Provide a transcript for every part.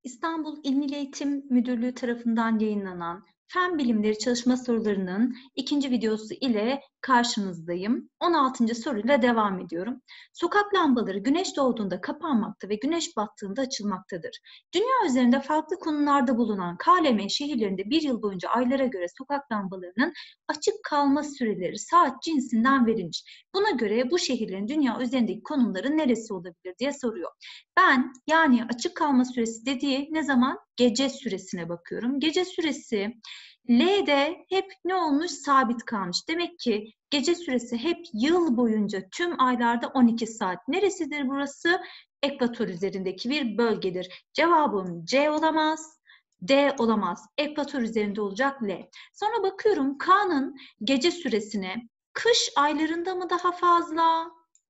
İstanbul İl Milli Eğitim Müdürlüğü tarafından yayınlanan Fen Bilimleri çalışma sorularının ikinci videosu ile karşınızdayım. 16. soruyla devam ediyorum. Sokak lambaları güneş doğduğunda kapanmakta ve güneş battığında açılmaktadır. Dünya üzerinde farklı konumlarda bulunan KLM şehirlerinde bir yıl boyunca aylara göre sokak lambalarının açık kalma süreleri saat cinsinden verilmiş. Buna göre bu şehirlerin dünya üzerindeki konumları neresi olabilir diye soruyor. Ben yani açık kalma süresi dediği ne zaman? Gece süresine bakıyorum. Gece süresi L'de hep ne olmuş? Sabit kalmış. Demek ki gece süresi hep yıl boyunca tüm aylarda 12 saat. Neresidir burası? Ekvator üzerindeki bir bölgedir. Cevabım C olamaz. D olamaz. Ekvator üzerinde olacak L. Sonra bakıyorum K'nın gece süresine. Kış aylarında mı daha fazla?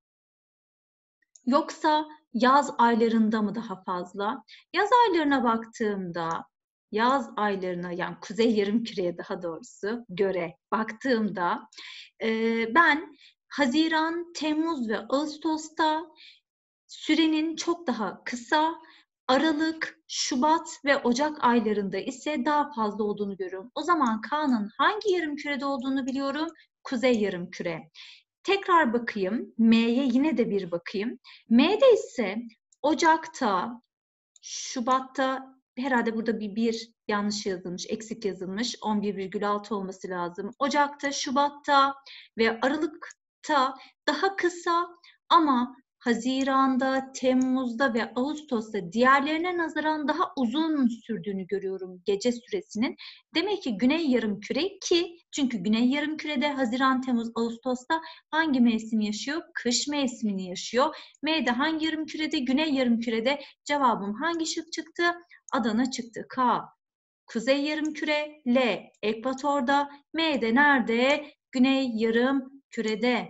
Yoksa yaz aylarında mı daha fazla? Yaz aylarına baktığımda, yaz aylarına yani kuzey yarımküreye daha doğrusu göre baktığımda ben Haziran, Temmuz ve Ağustos'ta sürenin çok daha kısa, Aralık, Şubat ve Ocak aylarında ise daha fazla olduğunu görüyorum. O zaman K'nın hangi yarımkürede olduğunu biliyorum. Kuzey yarımküre. Tekrar bakayım. M'ye yine de bir bakayım. M'de ise Ocak'ta, Şubat'ta herhalde burada bir yanlış yazılmış, eksik yazılmış. 11,6 olması lazım. Ocak'ta, Şubat'ta ve Aralık'ta daha kısa ama Haziran'da, Temmuz'da ve Ağustos'ta diğerlerine nazaran daha uzun sürdüğünü görüyorum gece süresinin. Demek ki Güney Yarımküre ki çünkü Güney Yarımküre'de Haziran, Temmuz, Ağustos'ta hangi mevsimi yaşıyor? Kış mevsimini yaşıyor. M'de hangi yarımkürede? Güney Yarımküre'de. Cevabım hangi şık çıktı? Adana çıktı. K. Kuzey Yarımküre. L. Ekvator'da. M'de nerede? Güney Yarımküre'de.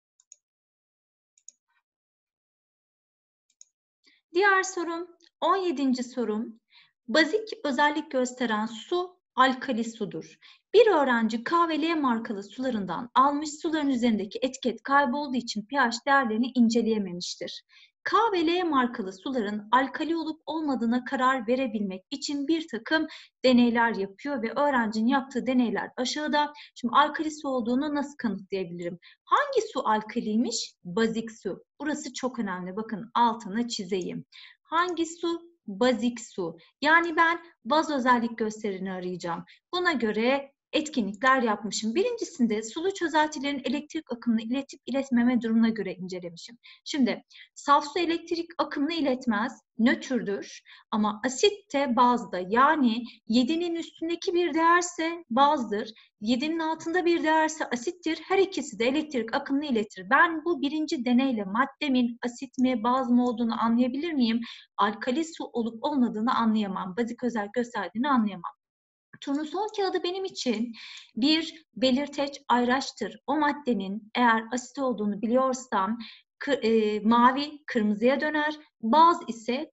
Diğer sorum, 17. sorum. Bazik özellik gösteren su alkali sudur. Bir öğrenci K ve L markalı sularından almış, suların üzerindeki etiket kaybolduğu için pH değerlerini inceleyememiştir. K ve L markalı suların alkali olup olmadığına karar verebilmek için bir takım deneyler yapıyor ve öğrencinin yaptığı deneyler aşağıda. Şimdi alkali su olduğunu nasıl kanıtlayabilirim? Hangi su alkaliymiş? Bazik su. Burası çok önemli. Bakın altını çizeyim. Hangi su? Bazik su. Yani ben baz özellik gösterini arayacağım. Buna göre etkinlikler yapmışım. Birincisinde sulu çözeltilerin elektrik akımını iletip iletmeme durumuna göre incelemişim. Şimdi saf su elektrik akımını iletmez, nötrdür ama asitte bazda yani 7'nin üstündeki bir değerse bazdır. 7'nin altında bir değerse asittir. Her ikisi de elektrik akımını iletir. Ben bu birinci deneyle maddemin asit mi baz mı olduğunu anlayabilir miyim? Alkali su olup olmadığını anlayamam. Bazik özellik gösterdiğini anlayamam. Turnusol kağıdı benim için bir belirteç ayraçtır. O maddenin eğer asit olduğunu biliyorsam mavi kırmızıya döner. Baz ise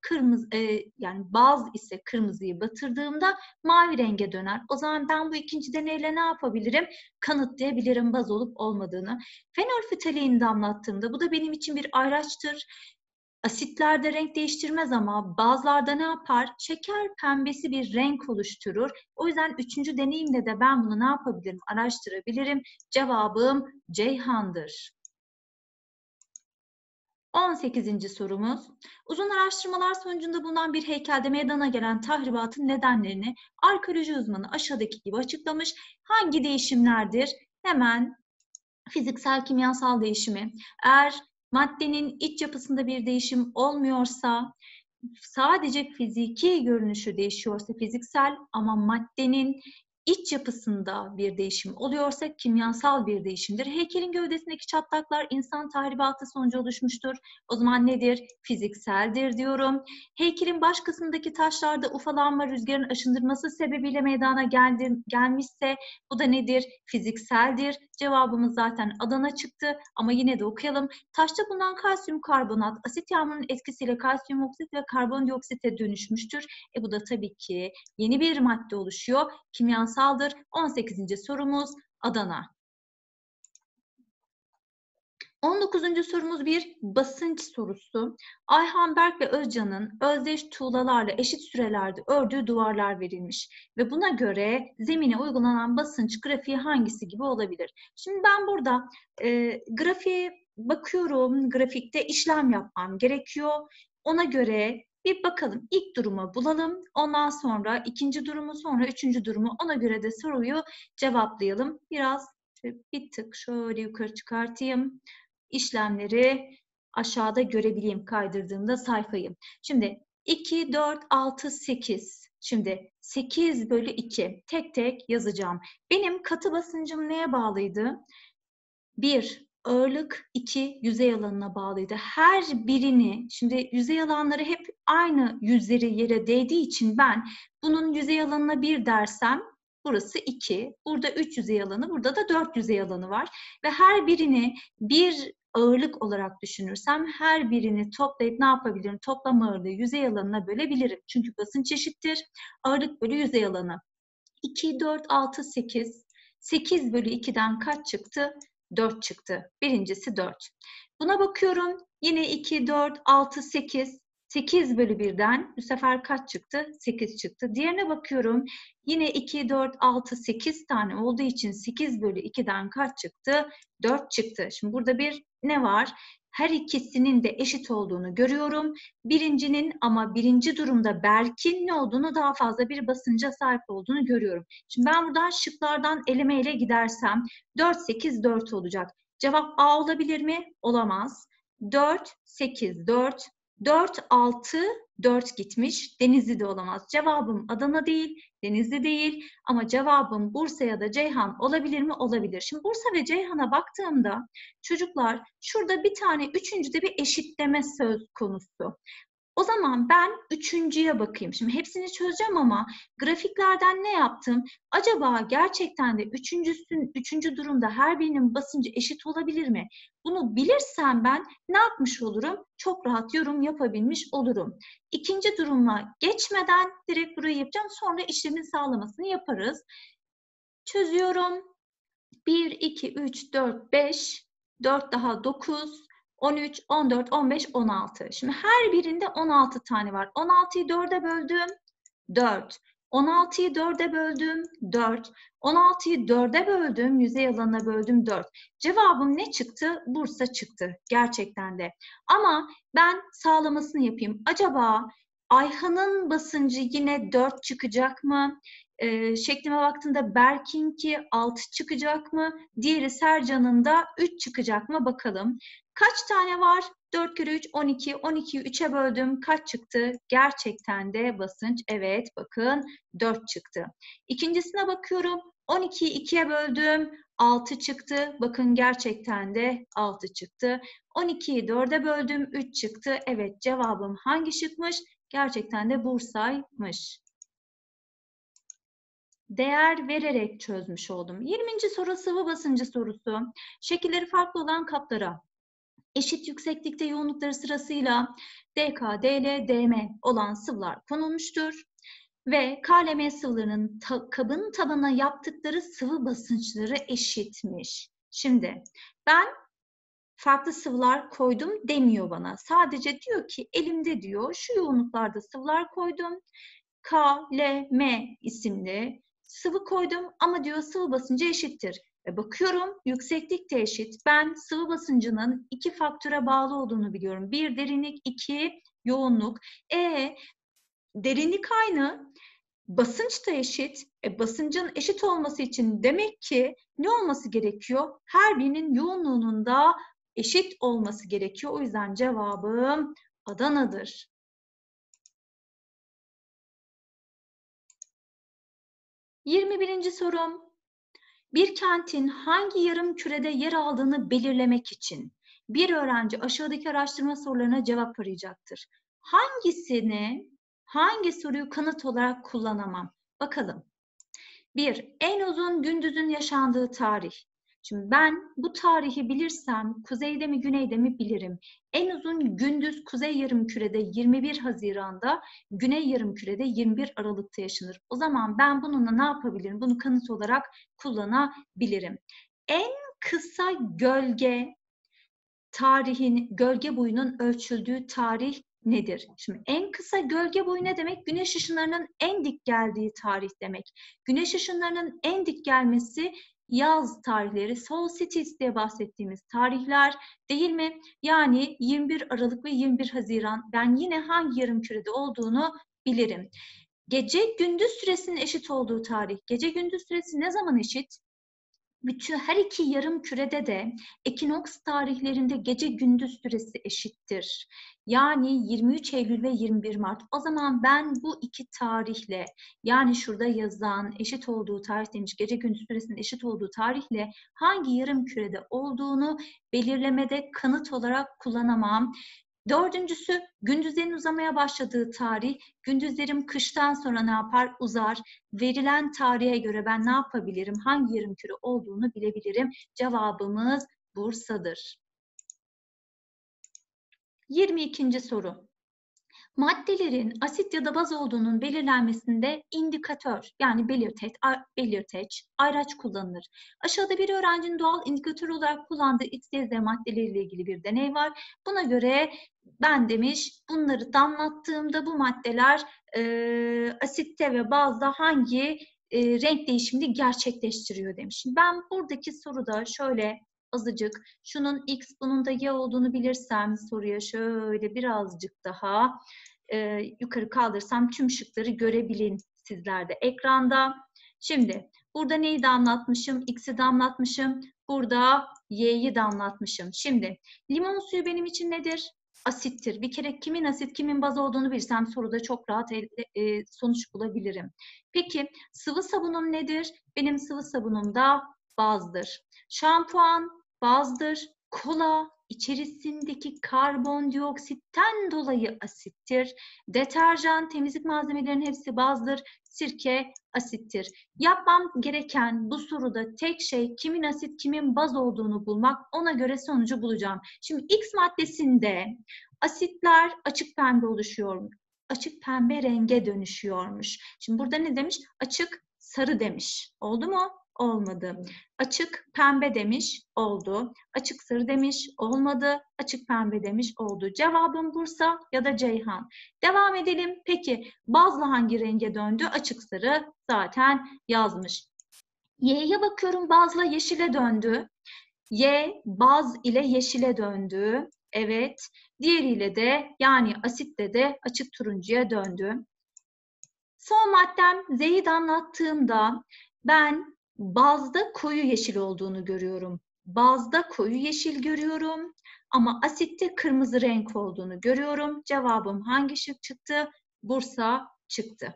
kırmızıyı batırdığımda mavi renge döner. O zaman ben bu ikinci deneyle ne yapabilirim? Kanıtlayabilirim baz olup olmadığını. Fenolftaleini damlattığımda bu da benim için bir ayraçtır. Asitlerde renk değiştirmez ama bazılarda ne yapar? Şeker pembesi bir renk oluşturur. O yüzden üçüncü deneyimde de ben bunu ne yapabilirim? Araştırabilirim. Cevabım Ceyhan'dır. 18. sorumuz. Uzun araştırmalar sonucunda bulunan bir heykelde meydana gelen tahribatın nedenlerini arkeoloji uzmanı aşağıdaki gibi açıklamış. Hangi değişimlerdir? Hemen fiziksel kimyasal değişimi. Eğer maddenin iç yapısında bir değişim olmuyorsa, sadece fiziki görünüşü değişiyorsa fiziksel ama maddenin iç yapısında bir değişim oluyorsa kimyasal bir değişimdir. Heykelin gövdesindeki çatlaklar insan tahribatı sonucu oluşmuştur. O zaman nedir? Fizikseldir diyorum. Heykelin baş kısmındaki taşlarda ufalanma rüzgarın aşındırması sebebiyle meydana gelmişse bu da nedir? Fizikseldir. Cevabımız zaten Adana çıktı ama yine de okuyalım. Taşta bulunan kalsiyum karbonat asit yağmurunun etkisiyle kalsiyum oksit ve karbondioksite dönüşmüştür. Bu da tabii ki yeni bir madde oluşuyor. Kimyasaldır. 18. sorumuz Adana. 19. sorumuz bir basınç sorusu. Ayhan Berk ve Özcan'ın özdeş tuğlalarla eşit sürelerde ördüğü duvarlar verilmiş ve buna göre zemine uygulanan basınç grafiği hangisi gibi olabilir? Şimdi ben burada grafiğe bakıyorum, grafikte işlem yapmam gerekiyor. Ona göre bir bakalım, ilk durumu bulalım. Ondan sonra ikinci durumu, sonra üçüncü durumu, ona göre de soruyu cevaplayalım. Biraz bir tık şöyle yukarı çıkartayım. İşlemleri aşağıda görebileyim kaydırdığımda sayfayı. Şimdi 2, 4, 6, 8. Şimdi 8 bölü 2 tek tek yazacağım. Benim katı basıncım neye bağlıydı? 1 ağırlık, 2 yüzey alanına bağlıydı. Her birini, şimdi yüzey alanları hep aynı yüzleri yere değdiği için ben bunun yüzey alanına 1 dersem burası 2, burada 3 yüzey alanı, burada da 4 yüzey alanı var. Ve her birini bir ağırlık olarak düşünürsem her birini toplayıp ne yapabilirim? Toplam ağırlığı yüzey alanına bölebilirim. Çünkü basınç eşittir. Ağırlık bölü yüzey alanı. 2, 4, 6, 8. 8 bölü 2'den kaç çıktı? 4 çıktı. Birincisi 4. Buna bakıyorum. Yine 2, 4, 6, 8. 8 bölü 1'den bu sefer kaç çıktı? 8 çıktı. Diğerine bakıyorum. Yine 2, 4, 6, 8 tane olduğu için 8 bölü 2'den kaç çıktı? 4 çıktı. Şimdi burada bir ne var? Her ikisinin de eşit olduğunu görüyorum. Birincinin ama birinci durumda Berk'in ne olduğunu, daha fazla bir basınca sahip olduğunu görüyorum. Şimdi ben buradan şıklardan elemeyle gidersem 4, 8, 4 olacak. Cevap A olabilir mi? Olamaz. 4, 8, 4. 4, 6, 4 gitmiş. Denizli de olamaz. Cevabım Adana değil, Denizli değil. Ama cevabım Bursa ya da Ceyhan olabilir mi? Olabilir. Şimdi Bursa ve Ceyhan'a baktığımda çocuklar şurada bir tane üçüncüde bir eşitleme söz konusu. O zaman ben üçüncüye bakayım. Şimdi hepsini çözeceğim ama grafiklerden ne yaptım? Acaba gerçekten de üçüncü durumda her birinin basıncı eşit olabilir mi? Bunu bilirsem ben ne yapmış olurum? Çok rahat yorum yapabilmiş olurum. İkinci duruma geçmeden direkt burayı yapacağım. Sonra işlemin sağlamasını yaparız. Çözüyorum. 1, 2, 3, 4, 5, 4 daha 9, 13, 14, 15, 16. Şimdi her birinde 16 tane var. 16'yı 4'e böldüm, 4. 16'yı 4'e böldüm, 4. 16'yı 4'e böldüm, yüzey alanına böldüm, 4. Cevabım ne çıktı? Bursa çıktı gerçekten de. Ama ben sağlamasını yapayım. Acaba Ayhan'ın basıncı yine 4 çıkacak mı? Şeklime baktığında Berk'inki 6 çıkacak mı? Diğeri Sercan'ın da 3 çıkacak mı? Bakalım. Kaç tane var? 4 kere 3, 12. 12'yi 3'e böldüm. Kaç çıktı? Gerçekten de basınç. Evet, bakın 4 çıktı. İkincisine bakıyorum. 12'yi 2'ye böldüm. 6 çıktı. Bakın gerçekten de 6 çıktı. 12'yi 4'e böldüm. 3 çıktı. Evet, cevabım hangi şıkmış? Gerçekten de Bursa'ymış. Değer vererek çözmüş oldum. 20. soru sıvı basıncı sorusu. Şekilleri farklı olan kaplara eşit yükseklikte yoğunlukları sırasıyla DK, DL, DM olan sıvılar konulmuştur. Ve KLM sıvılarının kabın tabanına yaptıkları sıvı basınçları eşitmiş. Şimdi ben farklı sıvılar koydum demiyor bana. Sadece diyor ki elimde diyor şu yoğunluklarda sıvılar koydum. K, L, M isimli sıvı koydum ama diyor sıvı basıncı eşittir. Bakıyorum yükseklik de eşit. Ben sıvı basıncının iki faktöre bağlı olduğunu biliyorum. Bir derinlik, iki yoğunluk. Derinlik aynı, basınç da eşit. Basıncın eşit olması için demek ki ne olması gerekiyor? Her birinin yoğunluğunun da eşit olması gerekiyor. O yüzden cevabım Adana'dır. 21. sorum. Bir kentin hangi yarım kürede yer aldığını belirlemek için bir öğrenci aşağıdaki araştırma sorularına cevap arayacaktır. Hangi soruyu kanıt olarak kullanamam? Bakalım. 1. En uzun gündüzün yaşandığı tarih. Şimdi ben bu tarihi bilirsem kuzeyde mi güneyde mi bilirim. En uzun gündüz kuzey yarımkürede 21 Haziran'da, güney yarımkürede 21 Aralık'ta yaşanır. O zaman ben bununla ne yapabilirim? Bunu kanıt olarak kullanabilirim. En kısa gölge tarihin, gölge boyunun ölçüldüğü tarih nedir? Şimdi en kısa gölge boyu ne demek? Güneş ışınlarının en dik geldiği tarih demek. Güneş ışınlarının en dik gelmesi yaz tarihleri, solstice diye bahsettiğimiz tarihler değil mi? Yani 21 Aralık ve 21 Haziran. Ben yine hangi yarımkürede olduğunu bilirim. Gece gündüz süresinin eşit olduğu tarih. Gece gündüz süresi ne zaman eşit? Bütün her iki yarım kürede de ekinoks tarihlerinde gece gündüz süresi eşittir. Yani 23 Eylül ve 21 Mart. O zaman ben bu iki tarihle, yani şurada yazan eşit olduğu tarih demiş, gece gündüz süresinin eşit olduğu tarihle hangi yarım kürede olduğunu belirlemede kanıt olarak kullanamam. Dördüncüsü, gündüzlerin uzamaya başladığı tarih. Gündüzlerim kıştan sonra ne yapar? Uzar. Verilen tarihe göre ben ne yapabilirim? Hangi yarımküre olduğunu bilebilirim. Cevabımız Bursa'dır. 22. soru. Maddelerin asit ya da baz olduğunun belirlenmesinde indikatör, yani belirteç, ayraç kullanılır. Aşağıda bir öğrencinin doğal indikatör olarak kullandığı XYZ maddeleriyle ilgili bir deney var. Buna göre ben demiş, bunları damlattığımda bu maddeler asitte ve bazda hangi renk değişimini gerçekleştiriyor demiş. Ben buradaki soruda şöyle azıcık, şunun X, bunun da Y olduğunu bilirsem soruya şöyle birazcık daha yukarı kaldırsam tüm şıkları görebilin sizler de ekranda. Şimdi burada neyi damlatmışım? X'i damlatmışım. Burada Y'yi damlatmışım. Şimdi limon suyu benim için nedir? Asittir. Bir kere kimin asit, kimin baz olduğunu bilsem soruda çok rahat sonuç bulabilirim. Peki sıvı sabunum nedir? Benim sıvı sabunum da bazdır. Şampuan bazdır. Kola içerisindeki karbondioksitten dolayı asittir. Deterjan, temizlik malzemelerinin hepsi bazdır. Sirke asittir. Yapmam gereken bu soruda tek şey kimin asit, kimin baz olduğunu bulmak. Ona göre sonucu bulacağım. Şimdi X maddesinde asitler açık pembe oluşuyor. Açık pembe renge dönüşüyormuş. Şimdi burada ne demiş? Açık sarı demiş. Oldu mu? Olmadı. Açık pembe demiş, oldu. Açık sarı demiş, olmadı. Açık pembe demiş, oldu. Cevabım Bursa ya da Ceyhan. Devam edelim. Peki bazla hangi renge döndü? Açık sarı zaten yazmış. Y'ye bakıyorum, bazla yeşile döndü. Y baz ile yeşile döndü. Evet. Diğeriyle de, yani asitle de açık turuncuya döndü. Son maddem Z'yi damlattığımda ben bazda koyu yeşil olduğunu görüyorum. Bazda koyu yeşil görüyorum ama asitte kırmızı renk olduğunu görüyorum. Cevabım hangi şık çıktı? Bursa çıktı.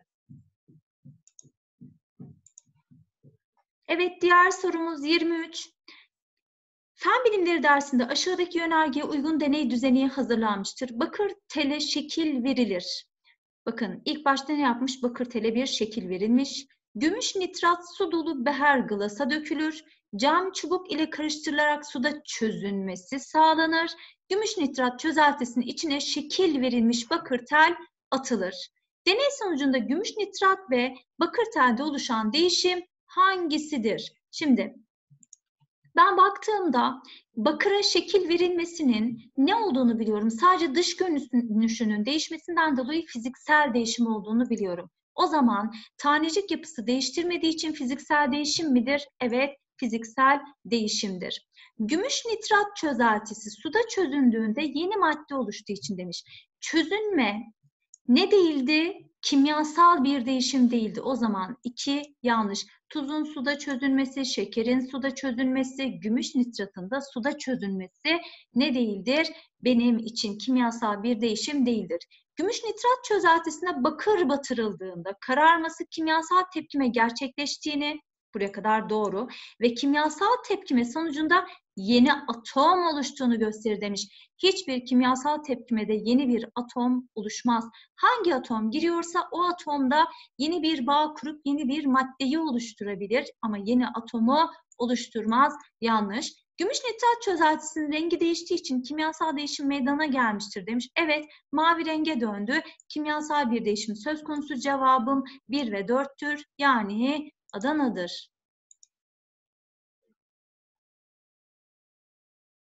Evet, diğer sorumuz 23. Fen bilimleri dersinde aşağıdaki yönergeye uygun deney düzeni hazırlanmıştır. Bakır tele şekil verilir. Bakın ilk başta ne yapmış? Bakır tele bir şekil verilmiş. Gümüş nitrat su dolu beher glasa dökülür. Cam çubuk ile karıştırılarak suda çözünmesi sağlanır. Gümüş nitrat çözeltisinin içine şekil verilmiş bakır tel atılır. Deney sonucunda gümüş nitrat ve bakır telde oluşan değişim hangisidir? Şimdi ben baktığımda bakıra şekil verilmesinin ne olduğunu biliyorum. Sadece dış görünüşünün değişmesinden dolayı fiziksel değişim olduğunu biliyorum. O zaman tanecik yapısı değiştirmediği için fiziksel değişim midir? Evet, fiziksel değişimdir. Gümüş nitrat çözeltisi suda çözündüğünde yeni madde oluştuğu için demiş. Çözünme ne değildi? Kimyasal bir değişim değildi. O zaman 2 yanlış. Tuzun suda çözülmesi, şekerin suda çözülmesi, gümüş nitratın da suda çözülmesi ne değildir? Benim için kimyasal bir değişim değildir. Gümüş nitrat çözeltisine bakır batırıldığında kararması kimyasal tepkime gerçekleştiğini, buraya kadar doğru, ve kimyasal tepkime sonucunda yeni atom oluştuğunu gösterir demiş. Hiçbir kimyasal tepkimede yeni bir atom oluşmaz. Hangi atom giriyorsa o atomda yeni bir bağ kurup yeni bir maddeyi oluşturabilir ama yeni atomu oluşturmaz. Yanlış. Gümüş nitrat çözeltisinin rengi değiştiği için kimyasal değişim meydana gelmiştir demiş. Evet, mavi renge döndü. Kimyasal bir değişim söz konusu. Cevabım 1 ve 4'tür. Yani Adana'dır.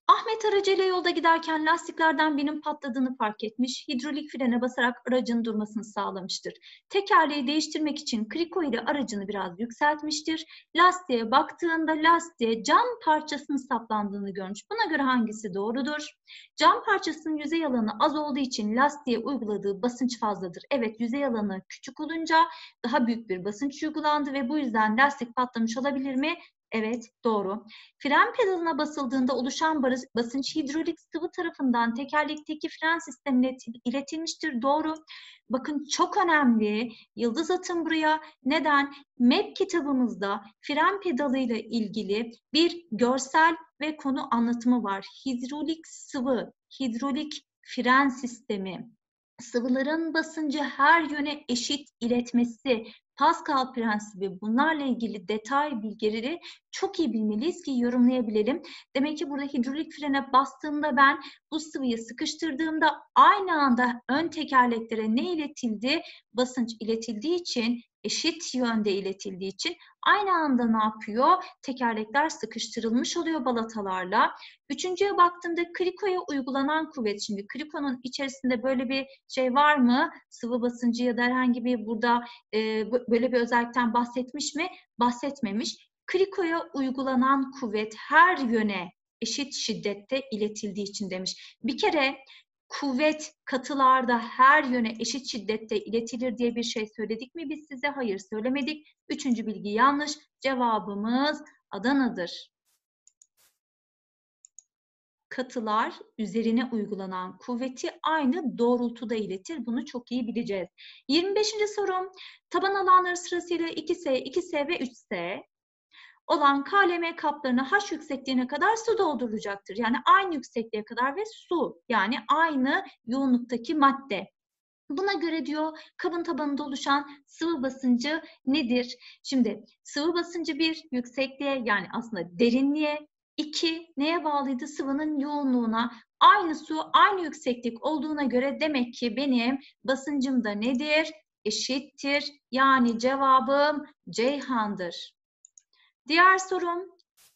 Ahmet aracıyla yolda giderken lastiklerden birinin patladığını fark etmiş, hidrolik frene basarak aracın durmasını sağlamıştır. Tekerleği değiştirmek için kriko ile aracını biraz yükseltmiştir. Lastiğe baktığında lastiğe cam parçasının saplandığını görmüş. Buna göre hangisi doğrudur? Cam parçasının yüzey alanı az olduğu için lastiğe uyguladığı basınç fazladır. Evet, yüzey alanı küçük olunca daha büyük bir basınç uygulandı ve bu yüzden lastik patlamış olabilir mi? Evet, doğru. Fren pedalına basıldığında oluşan basınç hidrolik sıvı tarafından tekerlekteki fren sistemine iletilmiştir. Doğru. Bakın çok önemli. Yıldız atın buraya. Neden? MEP kitabımızda fren pedalıyla ilgili bir görsel ve konu anlatımı var. Hidrolik sıvı, hidrolik fren sistemi. Sıvıların basıncı her yöne eşit iletmesi, Pascal prensibi, bunlarla ilgili detay bilgileri çok iyi bilmeliyiz ki yorumlayabilelim. Demek ki burada hidrolik frene bastığımda ben bu sıvıyı sıkıştırdığımda aynı anda ön tekerleklere ne iletildi? Basınç iletildiği için, eşit yönde iletildiği için aynı anda ne yapıyor? Tekerlekler sıkıştırılmış oluyor balatalarla. Üçüncüye baktığımda krikoya uygulanan kuvvet. Şimdi krikonun içerisinde böyle bir şey var mı? Sıvı basıncı ya da herhangi bir burada böyle bir özellikten bahsetmiş mi? Bahsetmemiş. Krikoya uygulanan kuvvet her yöne eşit şiddette iletildiği için demiş. Bir kere kuvvet katılarda her yöne eşit şiddette iletilir diye bir şey söyledik mi biz size? Hayır, söylemedik. Üçüncü bilgi yanlış. Cevabımız Adana'dır. Katılar üzerine uygulanan kuvveti aynı doğrultuda iletir. Bunu çok iyi bileceğiz. 25. sorum. Taban alanları sırasıyla 2S, 2S ve 3S olan KLM kaplarına H yüksekliğine kadar su doldurulacaktır. Yani aynı yüksekliğe kadar ve su, yani aynı yoğunluktaki madde. Buna göre diyor kabın tabanında oluşan sıvı basıncı nedir? Şimdi sıvı basıncı bir yüksekliğe, yani aslında derinliğe, 2 neye bağlıydı? Sıvının yoğunluğuna. Aynı su, aynı yükseklik olduğuna göre demek ki benim basıncım da nedir? Eşittir. Yani cevabım Ceyhan'dır. Diğer sorum.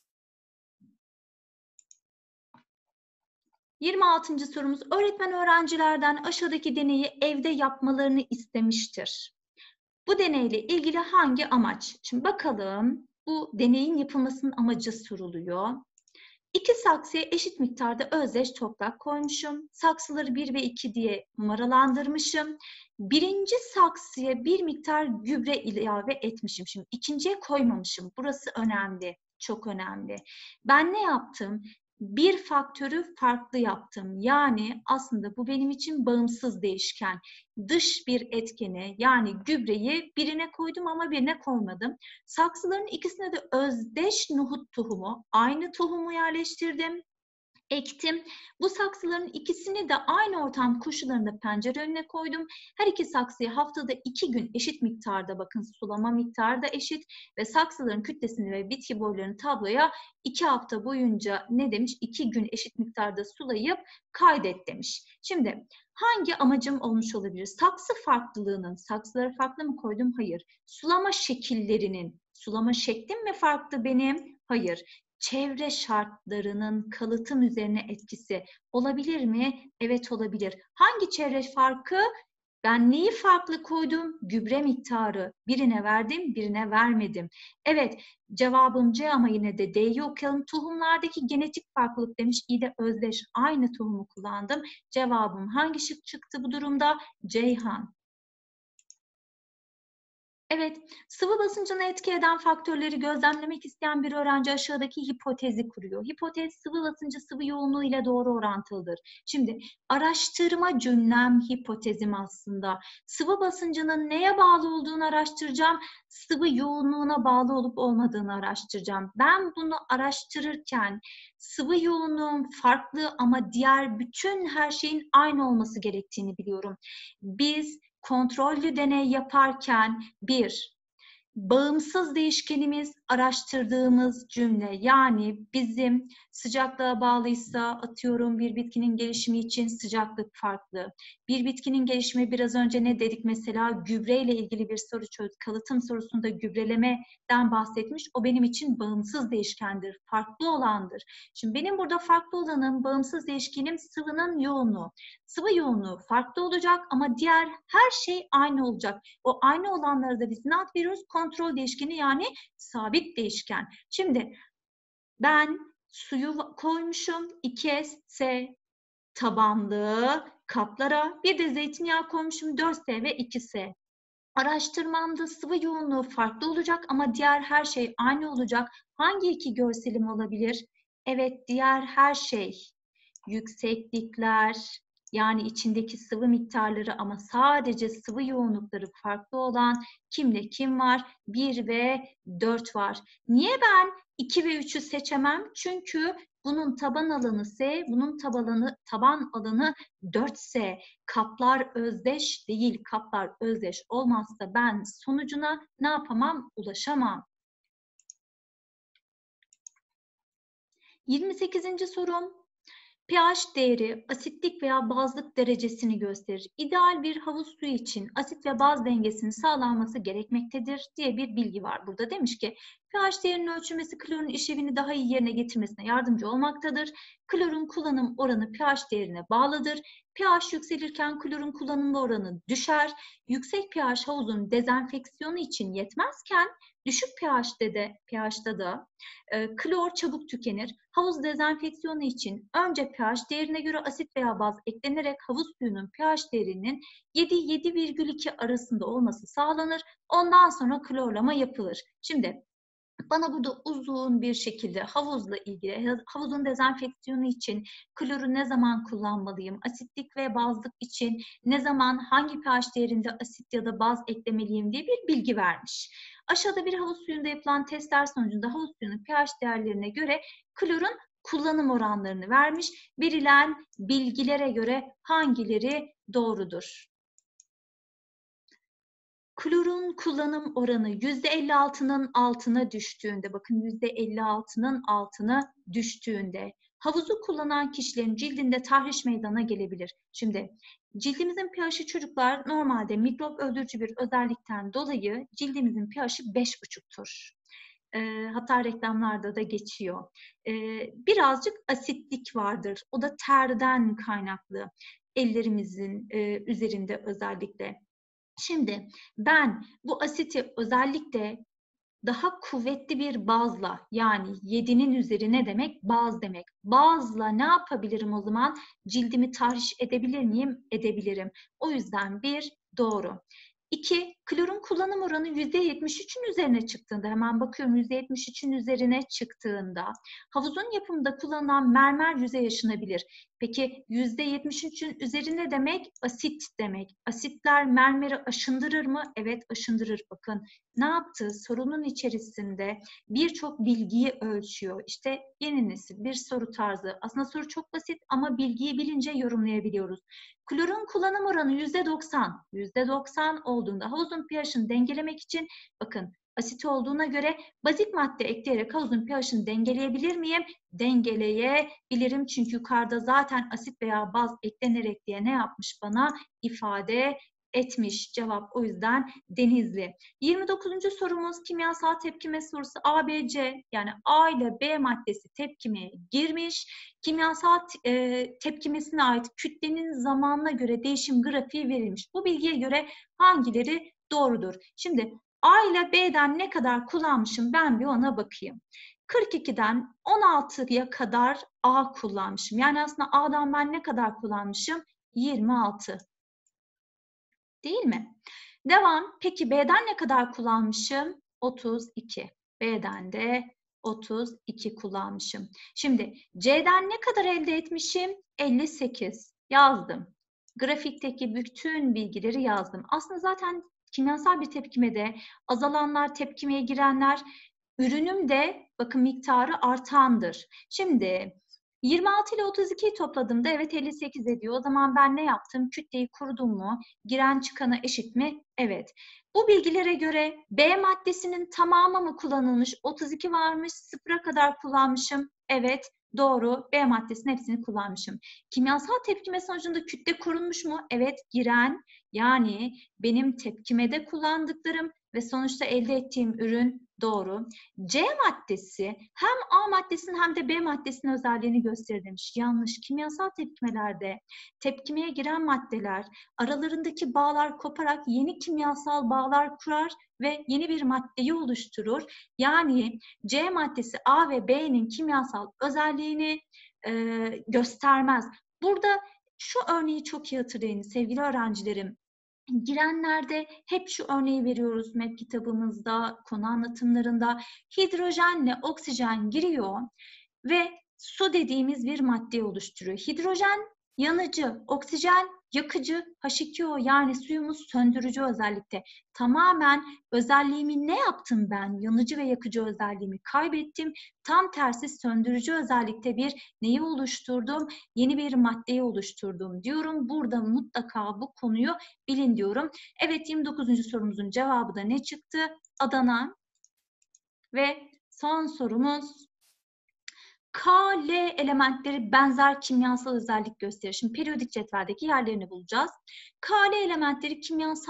26. sorumuz. Öğretmen öğrencilerden aşağıdaki deneyi evde yapmalarını istemiştir. Bu deneyle ilgili hangi amaç? Şimdi bakalım, bu deneyin yapılmasının amacı soruluyor. 2 saksıya eşit miktarda özdeş toprak koymuşum. Saksıları 1 ve 2 diye numaralandırmışım. Birinci saksıya bir miktar gübre ilave etmişim. Şimdi ikinciye koymamışım. Burası önemli, çok önemli. Ben ne yaptım? Bir faktörü farklı yaptım. Yani aslında bu benim için bağımsız değişken. Dış bir etkeni, yani gübreyi birine koydum ama birine koymadım. Saksıların ikisine de özdeş nohut tohumu, aynı tohumu yerleştirdim, ektim. Bu saksıların ikisini de aynı ortam koşullarında pencere önüne koydum. Her iki saksıyı haftada 2 gün eşit miktarda, bakın sulama miktarı da eşit ve saksıların kütlesini ve bitki boylarını tabloya 2 hafta boyunca ne demiş? 2 gün eşit miktarda sulayıp kaydet demiş. Şimdi hangi amacım olmuş olabilir? Saksı farklılığının, saksıları farklı mı koydum? Hayır. Sulama şekillerinin, sulama şeklim mi farklı benim? Hayır. Çevre şartlarının kalıtım üzerine etkisi olabilir mi? Evet, olabilir. Hangi çevre farkı? Ben neyi farklı koydum? Gübre miktarı. Birine verdim, birine vermedim. Evet, cevabım C ama yine de D'yi okuyalım. Tohumlardaki genetik farklılık demiş. İyi de özdeş, aynı tohumu kullandım. Cevabım hangi şık çıktı bu durumda? Ceyhan. Evet, sıvı basıncını etki eden faktörleri gözlemlemek isteyen bir öğrenci aşağıdaki hipotezi kuruyor. Hipotez, sıvı basıncı sıvı yoğunluğu ile doğru orantılıdır. Şimdi araştırma cümlem hipotezim aslında. Sıvı basıncının neye bağlı olduğunu araştıracağım, sıvı yoğunluğuna bağlı olup olmadığını araştıracağım. Ben bunu araştırırken sıvı yoğunluğum farklı ama diğer bütün her şeyin aynı olması gerektiğini biliyorum. Biz kontrollü deney yaparken bir, bağımsız değişkenimiz araştırdığımız cümle, yani bizim sıcaklığa bağlıysa atıyorum bir bitkinin gelişimi için sıcaklık farklı. Bir bitkinin gelişimi biraz önce ne dedik mesela, gübreyle ilgili bir soru çözdük. Kalıtım sorusunda gübrelemeden bahsetmiş. O benim için bağımsız değişkendir, farklı olandır. Şimdi benim burada farklı olanım, bağımsız değişkenim sıvının yoğunluğu. Sıvı yoğunluğu farklı olacak ama diğer her şey aynı olacak. O aynı olanlara da biz ne ad veriyoruz? Kontrol değişkeni, yani sabit değişken. Şimdi ben suyu koymuşum 2S tabanlı kaplara, bir de zeytinyağı koymuşum 4S ve 2S. Araştırmamda sıvı yoğunluğu farklı olacak ama diğer her şey aynı olacak. Hangi iki görselim olabilir? Evet, diğer her şey. Yükseklikler, yani içindeki sıvı miktarları ama sadece sıvı yoğunlukları farklı olan kimle kim var? 1 ve 4 var. Niye ben 2 ve 3'ü seçemem? Çünkü bunun taban alanı S, bunun taban alanı 4S. Kaplar özdeş değil. Kaplar özdeş olmazsa ben sonucuna ne yapamam? Ulaşamam. 28. sorum. pH değeri asitlik veya bazlık derecesini gösterir. İdeal bir havuz suyu için asit ve baz dengesinin sağlanması gerekmektedir diye bir bilgi var. Burada demiş ki pH değerinin ölçülmesi klorun işlevini daha iyi yerine getirmesine yardımcı olmaktadır. Klorun kullanım oranı pH değerine bağlıdır. pH yükselirken klorun kullanım oranı düşer. Yüksek pH havuzun dezenfeksiyonu için yetmezken düşük pH'ta da klor çabuk tükenir. Havuz dezenfeksiyonu için önce pH değerine göre asit veya baz eklenerek havuz suyunun pH değerinin 7-7,2 arasında olması sağlanır. Ondan sonra klorlama yapılır. Şimdi bana burada uzun bir şekilde havuzla ilgili, havuzun dezenfeksiyonu için kloru ne zaman kullanmalıyım, asitlik ve bazlık için ne zaman hangi pH değerinde asit ya da baz eklemeliyim diye bir bilgi vermiş. Aşağıda bir havuz suyunda yapılan testler sonucunda havuz suyunun pH değerlerine göre klorun kullanım oranlarını vermiş. Verilen bilgilere göre hangileri doğrudur? Klorun kullanım oranı %56'nın altına düştüğünde, bakın %56'nın altına düştüğünde havuzu kullanan kişilerin cildinde tahriş meydana gelebilir. Şimdi cildimizin pH'i çocuklar normalde mikrop öldürücü bir özellikten dolayı cildimizin pH'i 5,5'tur. Hatta reklamlarda da geçiyor. Birazcık asitlik vardır. O da terden kaynaklı. Ellerimizin üzerinde özellikle. Şimdi ben bu asiti özellikle daha kuvvetli bir bazla, yani 7'nin üzeri ne demek? Baz demek. Bazla ne yapabilirim o zaman? Cildimi tahriş edebilir miyim? Edebilirim. O yüzden 1 doğru. 2. Klorun kullanım oranı %73'ün üzerine çıktığında, hemen bakıyorum %73'ün üzerine çıktığında havuzun yapımında kullanılan mermer yüzey aşınabilir. Peki %73'ün üzerine demek? Asit demek. Asitler mermeri aşındırır mı? Evet, aşındırır. Bakın ne yaptı? Sorunun içerisinde birçok bilgiyi ölçüyor. İşte yeni nesil bir soru tarzı. Aslında soru çok basit ama bilgiyi bilince yorumlayabiliyoruz. Klorun kullanım oranı %90. %90 olduğunda havuzun pH'ini dengelemek için, bakın asit olduğuna göre bazik madde ekleyerek havuzun pH'ini dengeleyebilir miyim? Dengeleyebilirim. Çünkü yukarıda zaten asit veya baz eklenerek diye ne yapmış bana? İfade etmiş. Cevap o yüzden Denizli. 29. sorumuz kimyasal tepkime sorusu. A, B, C, yani A ile B maddesi tepkimeye girmiş. Kimyasal tepkimesine ait kütlenin zamanına göre değişim grafiği verilmiş. Bu bilgiye göre hangileri doğrudur? Şimdi A ile B'den ne kadar kullanmışım, ben bir ona bakayım. 42'den 16'ya kadar A kullanmışım. Yani aslında A'dan ben ne kadar kullanmışım? 26. Değil mi? Devam. Peki B'den ne kadar kullanmışım? 32. B'den de 32 kullanmışım. Şimdi C'den ne kadar elde etmişim? 58. Yazdım. Grafikteki bütün bilgileri yazdım. Aslında zaten kimyasal bir tepkimede azalanlar, tepkimeye girenler, ürünüm de bakın miktarı artandır. Şimdi 26 ile 32'yi topladığımda evet 58 ediyor. O zaman ben ne yaptım? Kütleyi kurdum mu? Giren çıkana eşit mi? Evet. Bu bilgilere göre B maddesinin tamamı mı kullanılmış? 32 varmış, sıfıra kadar kullanmışım. Evet, doğru. B maddesinin hepsini kullanmışım. Kimyasal tepkime sonucunda kütle korunmuş mu? Evet, giren, yani benim tepkimede kullandıklarım ve sonuçta elde ettiğim ürün doğru. C maddesi hem A maddesinin hem de B maddesinin özelliğini gösterir demiş. Yanlış. Kimyasal tepkimelerde tepkimeye giren maddeler aralarındaki bağlar koparak yeni kimyasal bağlar kurar ve yeni bir maddeyi oluşturur. Yani C maddesi A ve B'nin kimyasal özelliğini göstermez. Burada şu örneği çok iyi hatırlayın sevgili öğrencilerim. Girenlerde hep şu örneği veriyoruz MEP kitabımızda, konu anlatımlarında. Hidrojenle oksijen giriyor ve su dediğimiz bir madde oluşturuyor. Hidrojen yanıcı, oksijen yakıcı, H2O yani suyumuz söndürücü özellikte. Tamamen özelliğimi ne yaptım ben? Yanıcı ve yakıcı özelliğimi kaybettim. Tam tersi söndürücü özellikte bir neyi oluşturdum? Yeni bir maddeyi oluşturdum diyorum. Burada mutlaka bu konuyu bilin diyorum. Evet 29. sorumuzun cevabı da ne çıktı? Adana. Ve son sorumuz K, L elementleri benzer kimyasal özellik gösterir. Şimdi periyodik cetveldeki yerlerini bulacağız. K, L elementleri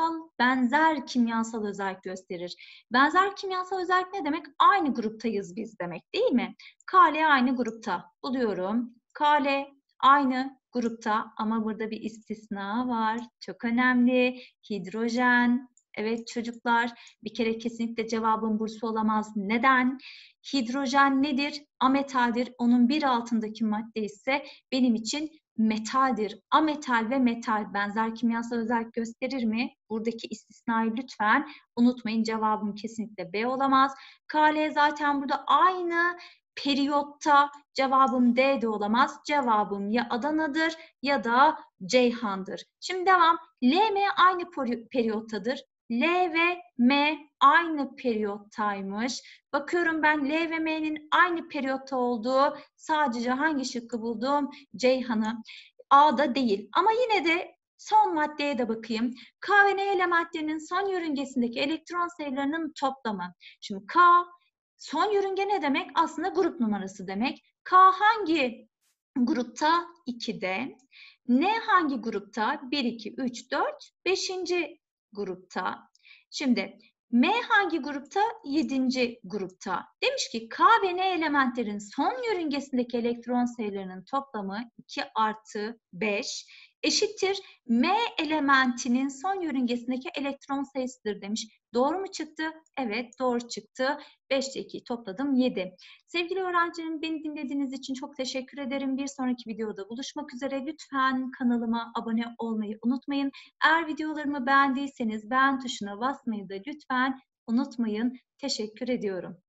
benzer kimyasal özellik gösterir. Benzer kimyasal özellik ne demek? Aynı gruptayız biz demek değil mi? K, L aynı grupta. Buluyorum. K, L aynı grupta ama burada bir istisna var. Çok önemli. Hidrojen. Evet çocuklar, bir kere kesinlikle cevabın bursu olamaz. Neden? Hidrojen nedir? Ametaldir. Onun bir altındaki madde ise benim için metaldir. Ametal ve metal benzer kimyasal özellik gösterir mi? Buradaki istisnayı lütfen unutmayın. Cevabım kesinlikle B olamaz. Kl zaten burada aynı periyotta. Cevabım D de olamaz. Cevabım ya Adana'dır ya da Ceyhan'dır. Şimdi devam. L, M aynı periyottadır. L ve M aynı periyottaymış. Bakıyorum ben L ve M'nin aynı periyotta olduğu sadece hangi şıkkı buldum? Ceyhan'ı. A'da değil. Ama yine de son maddeye de bakayım. K ve N elementlerinin son yörüngesindeki elektron sayılarının toplamı. Şimdi K son yörünge ne demek? Aslında grup numarası demek. K hangi grupta? 2'de. N hangi grupta? 1, 2, 3, 4, 5. grupta. Şimdi M hangi grupta? 7. grupta. Demiş ki K ve N elementlerin son yörüngesindeki elektron sayılarının toplamı 2 artı 5 eşittir M elementinin son yörüngesindeki elektron sayısıdır demiş. Doğru mu çıktı? Evet doğru çıktı. 5 ile 2'yi topladım 7. Sevgili öğrencilerim beni dinlediğiniz için çok teşekkür ederim. Bir sonraki videoda buluşmak üzere. Lütfen kanalıma abone olmayı unutmayın. Eğer videolarımı beğendiyseniz beğen tuşuna basmayı da lütfen unutmayın. Teşekkür ediyorum.